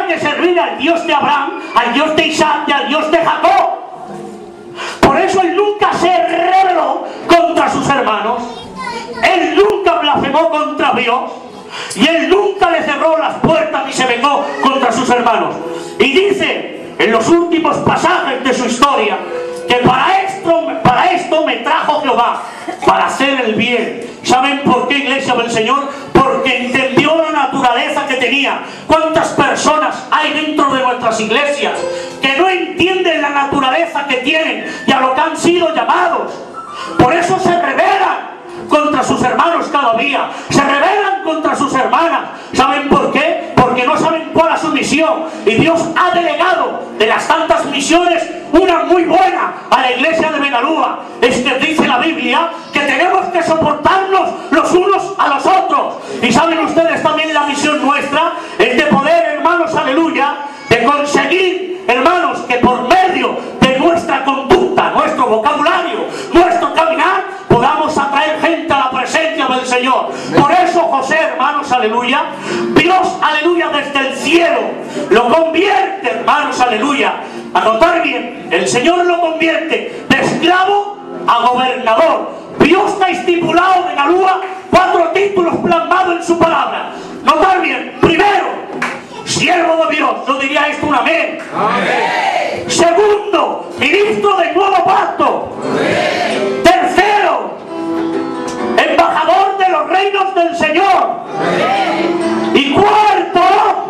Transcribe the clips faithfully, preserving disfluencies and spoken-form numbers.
de servir al Dios de Abraham, al Dios de Isaac y al Dios de Jacob. Por eso él nunca se rebeló contra sus hermanos, él nunca blasfemó contra Dios, y él nunca le cerró las puertas ni se vengó contra sus hermanos. Y dice en los últimos pasajes de su historia que para esto, para esto me trajo Jehová, para hacer el bien. ¿Saben por qué, iglesia del Señor? Porque entendió la naturaleza que tenía. ¿Cuántas personas hay dentro de nuestras iglesias que no entienden la naturaleza que tienen y a lo que han sido llamados? Por eso se rebelan contra sus hermanos cada día, se rebelan contra sus hermanas. ¿Saben por qué? Porque no saben cuál es su misión, y Dios ha delegado de las tantas misiones una muy buena a la iglesia de Benalúa. Es que dice la Biblia que tenemos que soportarnos los unos a los otros. Y saben ustedes también la misión nuestra es de poder, hermanos, aleluya, de conseguir, hermanos, que por medio de nuestra conducta, nuestro vocabulario, nuestro caminar, podamos atraer gente a la presencia del Señor. Por eso José, hermanos, aleluya, Dios, aleluya, desde el cielo lo convierte, hermanos, aleluya. A notar bien, el Señor lo convierte de esclavo a gobernador. Dios ha estipulado en Benalúa cuatro títulos plasmados en su palabra. Notar bien, primero, siervo de Dios. Yo diría esto un amén. Amén. Segundo, ministro del nuevo pacto. Amén. Tercero, embajador de los reinos del Señor. Amén. Y cuarto,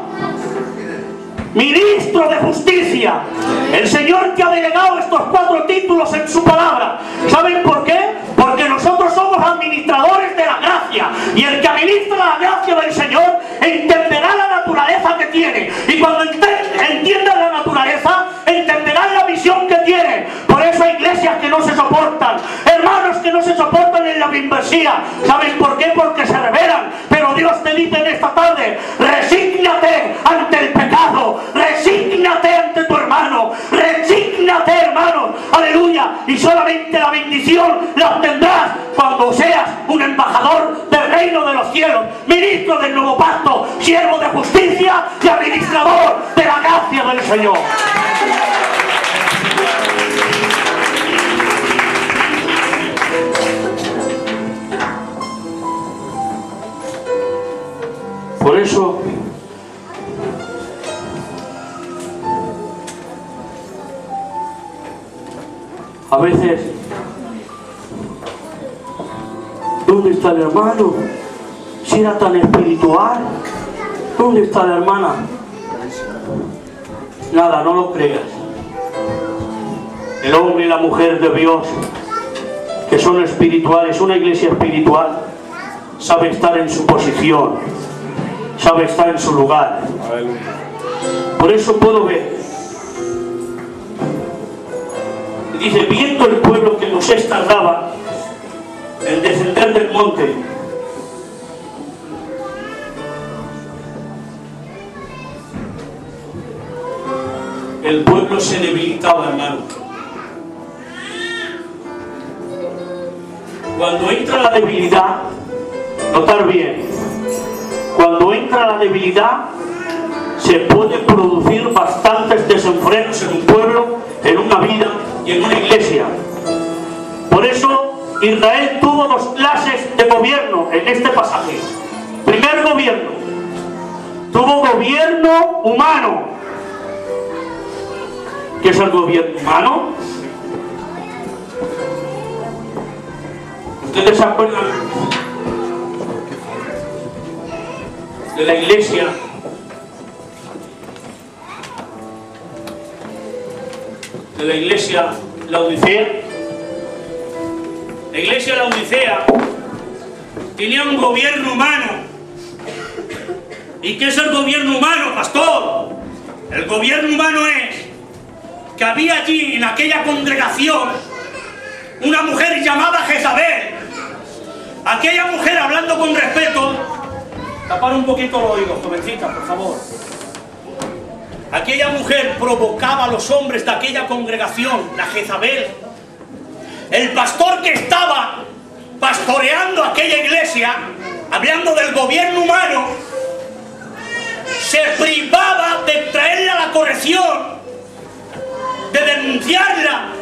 ministro de justicia. El Señor que ha delegado estos cuatro títulos en su palabra. ¿Saben por qué? Porque nosotros somos administradores de la gracia, y el que administra la gracia del Señor entenderá la naturaleza que tiene, y cuando entienda la naturaleza entenderá la misión que tiene. Por eso hay iglesias que no se soportan, hermanos que no se soportan en la membresía. ¿Saben por qué? Porque se rebelan. Pero Dios te dice en esta tarde: resígnate ante el pecado, resígnate ante tu hermano, resígnate, hermano, aleluya, y solamente la bendición la obtendrás cuando seas un embajador del reino de los cielos, ministro del nuevo pacto, siervo de justicia y administrador de la gracia del Señor. Por eso a veces, ¿dónde está el hermano? Si era tan espiritual, ¿dónde está la hermana? Nada, no lo creas. El hombre y la mujer de Dios, que son espirituales, una iglesia espiritual, sabe estar en su posición, sabe estar en su lugar. Por eso puedo ver. Dice: viendo el pueblo que Moisés tardaba en descender del monte, el pueblo se debilitaba, hermano. Cuando entra la debilidad, notar bien, cuando entra la debilidad se puede producir bastantes desenfrenos en un pueblo, en una vida y en una iglesia. Por eso Israel tuvo dos clases de gobierno en este pasaje. Primer gobierno, tuvo gobierno humano. ¿Qué es el gobierno humano? ¿Ustedes se acuerdan de la iglesia de la iglesia Laodicea? La iglesia Laodicea tenía un gobierno humano. ¿Y qué es el gobierno humano, pastor? El gobierno humano es que había allí en aquella congregación una mujer llamada Jezabel. Aquella mujer, hablando con respeto, tapar un poquito los oídos, jovencita, por favor. Aquella mujer provocaba a los hombres de aquella congregación, la Jezabel. El pastor que estaba pastoreando aquella iglesia, hablando del gobierno humano, se privaba de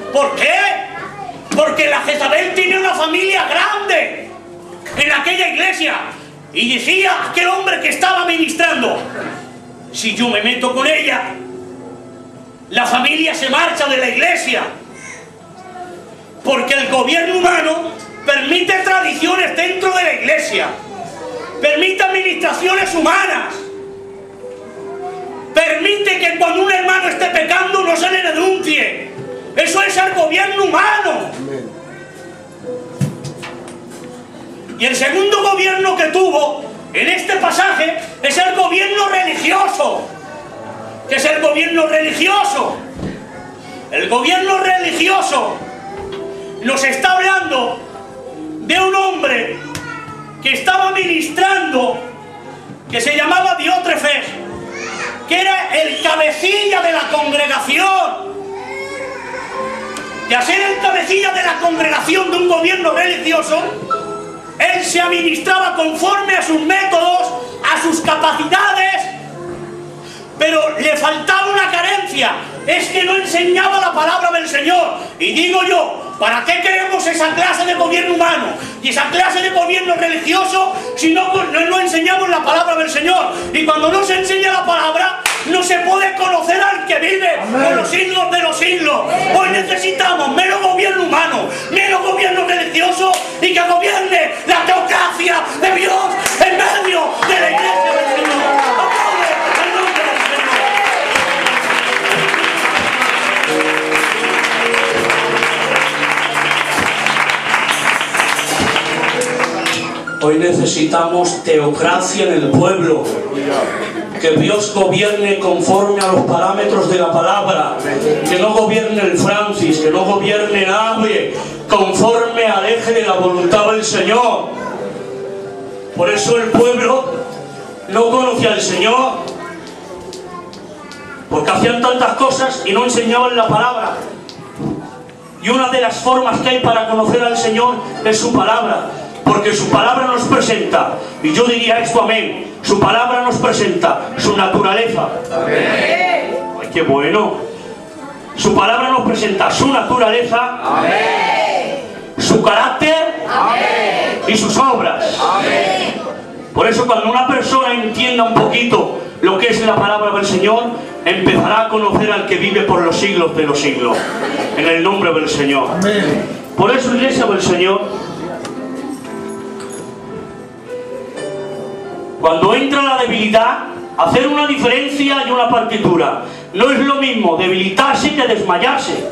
¿Por qué? Porque la Jezabel tiene una familia grande en aquella iglesia. Y decía aquel hombre que estaba ministrando: si yo me meto con ella, la familia se marcha de la iglesia. Porque el gobierno humano permite tradiciones dentro de la iglesia, permite administraciones humanas, permite que cuando un hermano esté pecando no se le denuncie. Eso es el gobierno humano. Y el segundo gobierno que tuvo en este pasaje es el gobierno religioso. ¿Qué es el gobierno religioso? El gobierno religioso nos está hablando de un hombre que estaba ministrando, que se llamaba Diótrefes, que era el cabecilla de la congregación. Y a ser el cabecilla de la congregación de un gobierno religioso, él se administraba conforme a sus métodos, a sus capacidades, pero le faltaba una carencia: es que no enseñaba la palabra del Señor. Y digo yo, ¿para qué queremos esa clase de gobierno humano y esa clase de gobierno religioso si no, no, no enseñamos la palabra del Señor? Y cuando no se enseña la palabra, no se puede conocer al que vive por los siglos de los siglos. Hoy necesitamos menos gobierno humano, menos gobierno religioso, y que gobierne la teocracia de Dios en medio de la iglesia del Señor. ¡Aplaude el nombre del Señor! Hoy necesitamos teocracia en el pueblo. Que Dios gobierne conforme a los parámetros de la palabra. Que no gobierne el Francis, que no gobierne nadie, conforme al eje de la voluntad del Señor. Por eso el pueblo no conocía al Señor, porque hacían tantas cosas y no enseñaban la palabra. Y una de las formas que hay para conocer al Señor es su palabra, porque su palabra nos presenta, y yo diría esto, amén, su palabra nos presenta su naturaleza. Amén. ¡Ay, qué bueno! Su palabra nos presenta su naturaleza, amén, su carácter, amén, y sus obras. Amén. Por eso cuando una persona entienda un poquito lo que es la palabra del Señor, empezará a conocer al que vive por los siglos de los siglos, en el nombre del Señor. Amén. Por eso, iglesia del Señor, cuando entra la debilidad, hacer una diferencia y una partitura. No es lo mismo debilitarse que desmayarse.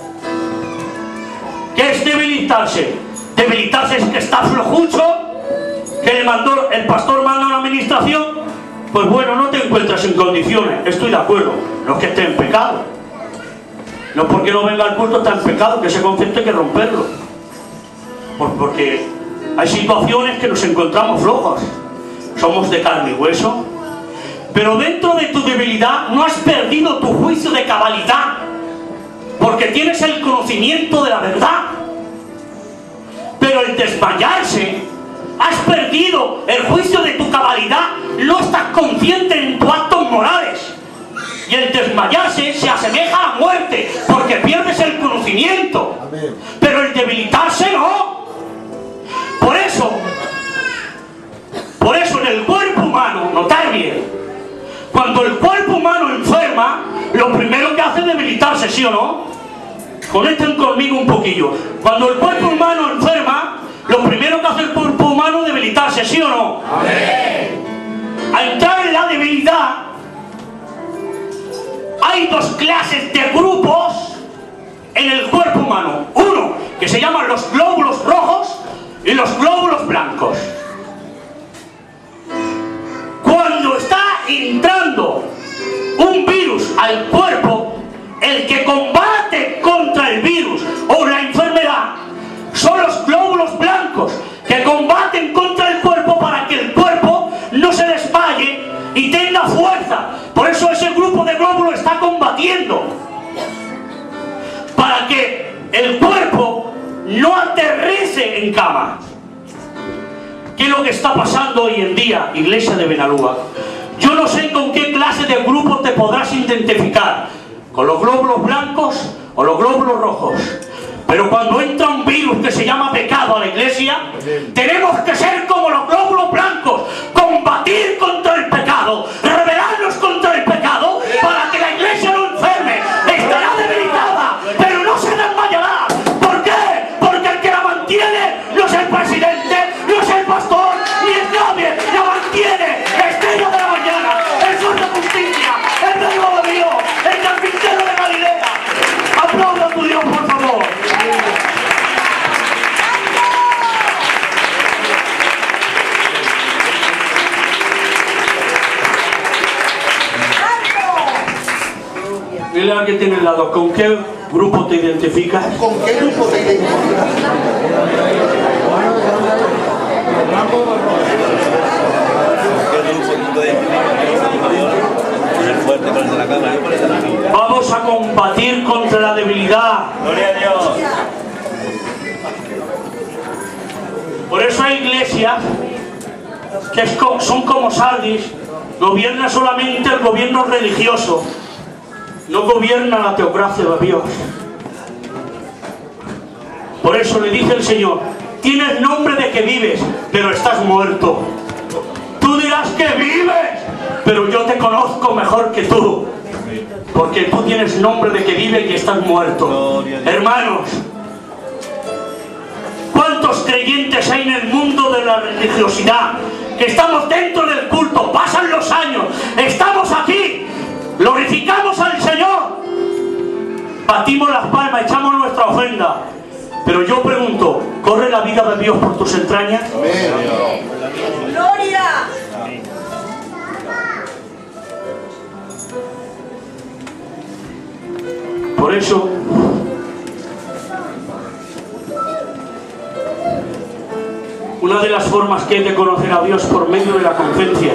¿Qué es debilitarse? Debilitarse es que está flojucho, que el, mandó, el pastor manda una administración. Pues bueno, no te encuentras en condiciones. Estoy de acuerdo. No es que esté en pecado. No porque no venga al culto está en pecado, que ese concepto hay que romperlo. Porque hay situaciones que nos encontramos flojos. Somos de carne y hueso. Pero dentro de tu debilidad no has perdido tu juicio de cabalidad, porque tienes el conocimiento de la verdad. Pero el desmayarse, has perdido el juicio de tu cabalidad, no estás consciente en tus actos morales. Y el desmayarse se asemeja a la muerte, porque pierdes el conocimiento. Amén. Pero el debilitarse no. Por eso, por eso en el cuerpo humano, notar bien, cuando el cuerpo humano enferma, lo primero que hace es debilitarse, ¿sí o no? Conecten conmigo un poquillo. Cuando el cuerpo humano enferma, lo primero que hace el cuerpo humano es debilitarse, ¿sí o no? Amén. Al entrar en la debilidad, hay dos clases de grupos en el cuerpo humano. Uno, que se llaman los glóbulos rojos y los glóbulos blancos. Cuando está entrando un virus al cuerpo, el que combate contra el virus o la enfermedad son los glóbulos blancos, que combaten contra el cuerpo para que el cuerpo no se desmaye y tenga fuerza. Por eso ese grupo de glóbulos está combatiendo, para que el cuerpo no aterrice en cama. ¿Qué es lo que está pasando hoy en día, iglesia de Benalúa? Yo no sé con qué clase de grupo te podrás identificar, con los glóbulos blancos o los glóbulos rojos. Pero cuando entra un virus que se llama pecado a la iglesia, tenemos que ser como los glóbulos blancos, combatir contra el pecado, rebelarnos contra el pecado, para que la iglesia no enferme. Estará debilitada, pero no se desmayará. ¿Por qué? Porque el que la mantiene no es el presidente, no es el pastor, ni es nadie. La mantiene la estrella de la mañana, el sol de justicia, el verbo de Dios, el carpintero de Galilea. Aplauda a tu Dios, por favor. Dile al que tiene al lado, ¿con qué grupo te identificas? ¿Con qué grupo te identificas? Vamos a combatir contra la debilidad. Gloria a Dios. Por eso hay iglesias que es co- son como Sardis, gobierna solamente el gobierno religioso, no gobierna la teocracia de Dios. Por eso le dice el Señor, tienes nombre de que vives, pero estás muerto. Tú dirás que vives, pero yo te conozco mejor que tú, porque tú tienes nombre de que vives y estás muerto. Hermanos, ¿cuántos creyentes hay en el mundo de la religiosidad? Que estamos dentro del culto, pasan los años, estamos aquí, glorificamos al Señor, batimos las palmas, echamos nuestra ofrenda. Pero yo pregunto, ¿corre la vida de Dios por tus entrañas? ¡Gloria! Por eso, una de las formas que hay de conocer a Dios por medio de la conciencia.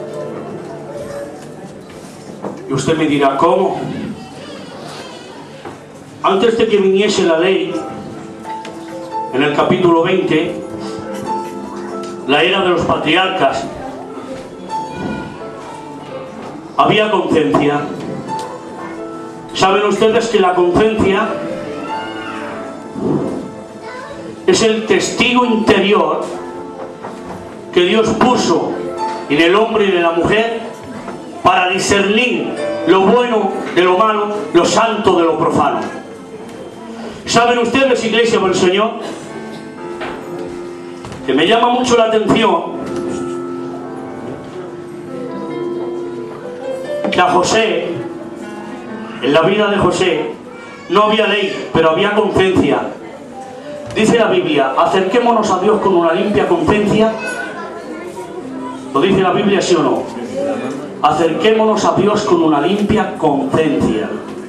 Y usted me dirá, ¿cómo? Antes de que viniese la ley, en el capítulo veinte, la era de los patriarcas, había conciencia. ¿Saben ustedes que la conciencia es el testigo interior que Dios puso en el hombre y en la mujer para discernir lo bueno de lo malo, lo santo de lo profano? ¿Saben ustedes, iglesia del Señor, que me llama mucho la atención que a José, en la vida de José, no había ley, pero había conciencia? Dice la Biblia, acerquémonos a Dios con una limpia conciencia. ¿Lo dice la Biblia, sí o no? Acerquémonos a Dios con una limpia conciencia.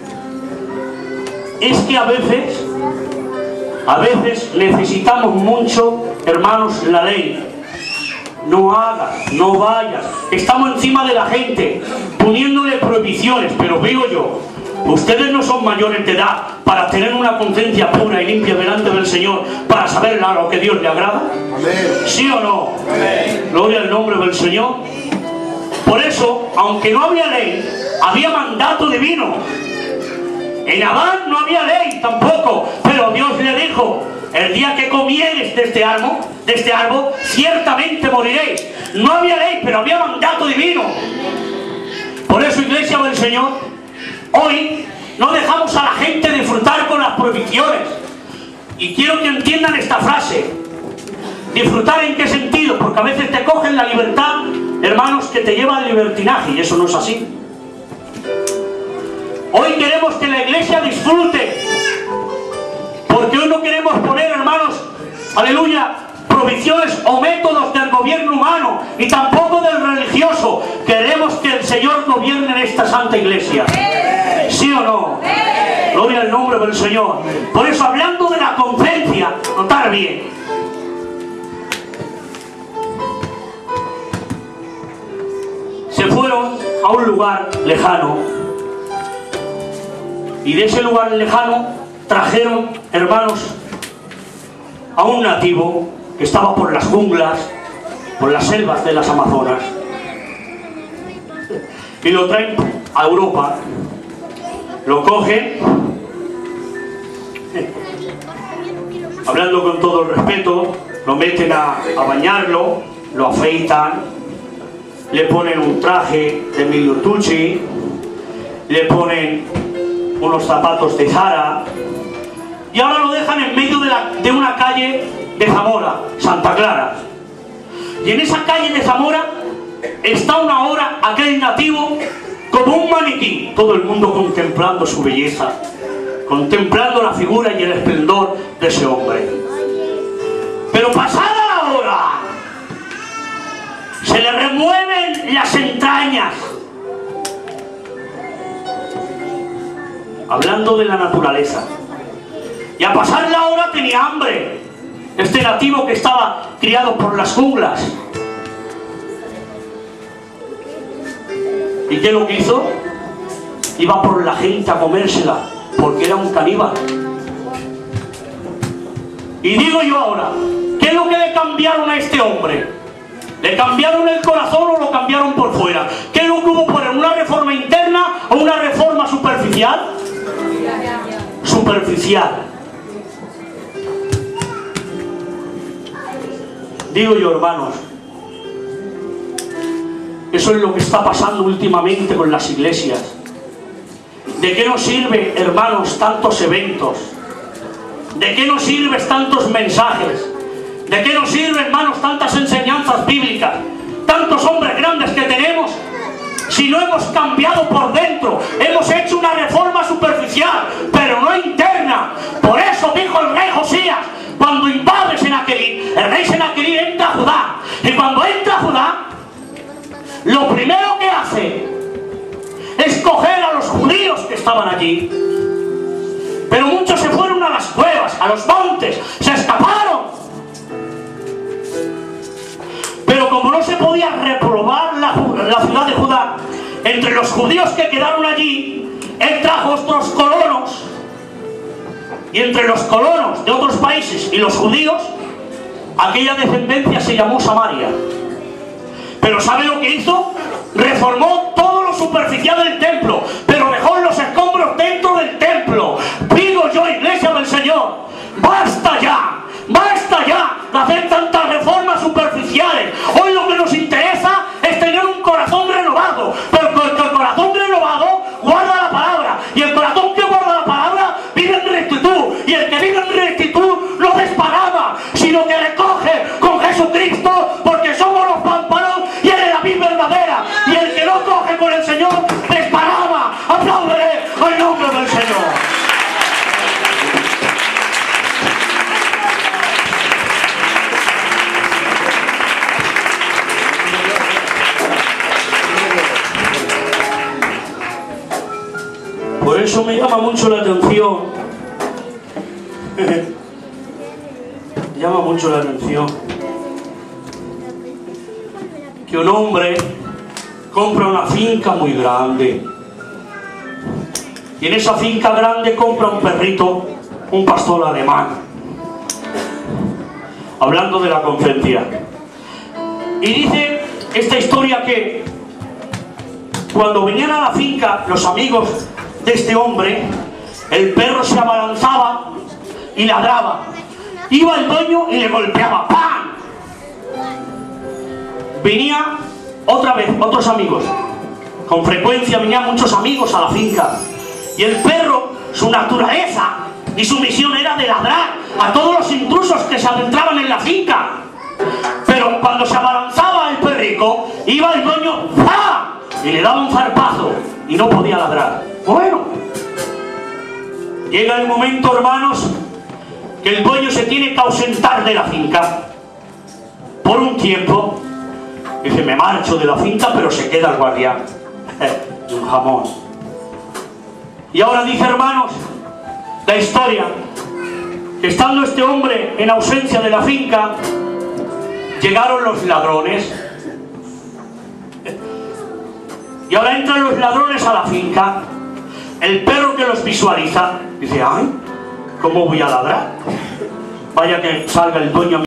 Es que a veces, a veces necesitamos mucho, hermanos, la ley. No hagas, no vayas. Estamos encima de la gente, poniéndole prohibiciones, pero digo yo, ustedes no son mayores de edad para tener una conciencia pura y limpia delante del Señor, para saber a lo que Dios le agrada. Amén. ¿Sí o no? Amén. Gloria al nombre del Señor. Por eso, aunque no había ley, había mandato divino. En Adán no había ley tampoco, pero Dios le dijo, el día que comieres de este árbol, de este árbol, ciertamente moriréis. No había ley, pero había mandato divino. Por eso, iglesia del Señor, hoy no dejamos a la gente disfrutar con las prohibiciones. Y quiero que entiendan esta frase. ¿Disfrutar en qué sentido? Porque a veces te cogen la libertad, hermanos, que te lleva al libertinaje, y eso no es así. Hoy queremos que la iglesia disfrute, porque hoy no queremos poner, hermanos, aleluya, provisiones o métodos del gobierno humano, y tampoco del religioso. Queremos que el Señor gobierne en esta santa iglesia. ¿Sí o no? Gloria al nombre del Señor. Por eso, hablando de la conciencia, notar bien, se fueron a un lugar lejano, y de ese lugar lejano trajeron, hermanos, a un nativo que estaba por las junglas, por las selvas de las Amazonas, y lo traen a Europa, lo cogen Hablando con todo el respeto, lo meten a, a bañarlo, lo afeitan, le ponen un traje de Emilio Tucci, le ponen unos zapatos de Zara y ahora lo dejan en medio de, la, de una calle de Zamora, Santa Clara. Y en esa calle de Zamora está una hora aquel nativo como un maniquí, todo el mundo contemplando su belleza, contemplando la figura y el esplendor de ese hombre. Pero pasada la hora, se le remueven las entrañas. Hablando de la naturaleza. Y a pasar la hora tenía hambre. Este nativo que estaba criado por las junglas. ¿Y qué es lo que hizo? Iba por la gente a comérsela, porque era un caníbal. Y digo yo ahora, ¿qué es lo que le cambiaron a este hombre? ¿Le cambiaron el corazón o lo cambiaron por fuera? ¿Qué es lo que hubo por él? ¿Una reforma interna o una reforma superficial? Superficial. Digo yo, hermanos, eso es lo que está pasando últimamente con las iglesias. ¿De qué nos sirve, hermanos, tantos eventos? ¿De qué nos sirven tantos mensajes? ¿De qué nos sirven, hermanos, tantas enseñanzas bíblicas? Tantos hombres grandes que tenemos, si no hemos cambiado por dentro. Hemos hecho una reforma superficial, pero no interna. Por eso dijo el rey Josías, cuando invade Senaquerib, el rey Senaquerib entra a Judá, y cuando entra a Judá, lo primero que hace es coger a los judíos que estaban allí. Pero muchos se fueron a las cuevas, a los montes, se escaparon. Pero como no se podía reprobar la, la ciudad de Judá, entre los judíos que quedaron allí, él trajo otros colonos. Y entre los colonos de otros países y los judíos, aquella descendencia se llamó Samaria. Pero ¿sabe lo que hizo? Reformó todo lo superficial del templo, pero dejó los escombros dentro del templo. Digo yo, iglesia del Señor, basta ya, basta ya de hacer tantas reformas superficiales. Hoy lo que nos interesa es tener un corazón renovado, pero con el corazón renovado guarda la palabra, y el corazón que guarda la palabra vive en rectitud, y el que vive en rectitud no desparrama, sino que recoge con Jesucristo, porque somos los pámpanos y Él es la vid verdadera, y el que no coge con el Señor desparama. Apláudele al nombre del Señor. Por eso me llama mucho la atención, llama mucho la atención que un hombre compra una finca muy grande, y en esa finca grande compra un perrito, un pastor alemán, hablando de la conferencia. Y dice esta historia que cuando venían a la finca los amigos de este hombre, el perro se abalanzaba y ladraba. Iba el dueño y le golpeaba. ¡Pam! Venía otra vez otros amigos. Con frecuencia venían muchos amigos a la finca. Y el perro, su naturaleza y su misión era de ladrar a todos los intrusos que se adentraban en la finca. Pero cuando se abalanzaba el perrico, iba el dueño ¡ah! Y le daba un zarpazo y no podía ladrar. Bueno, llega el momento, hermanos, que el dueño se tiene que ausentar de la finca por un tiempo. Dice, me marcho de la finca, pero se queda el guardián. Un jamón. Y ahora dice, hermanos, la historia, que estando este hombre en ausencia de la finca, llegaron los ladrones. Y ahora entran los ladrones a la finca. El perro que los visualiza dice, ay, ¿cómo voy a ladrar? Vaya que salga el dueño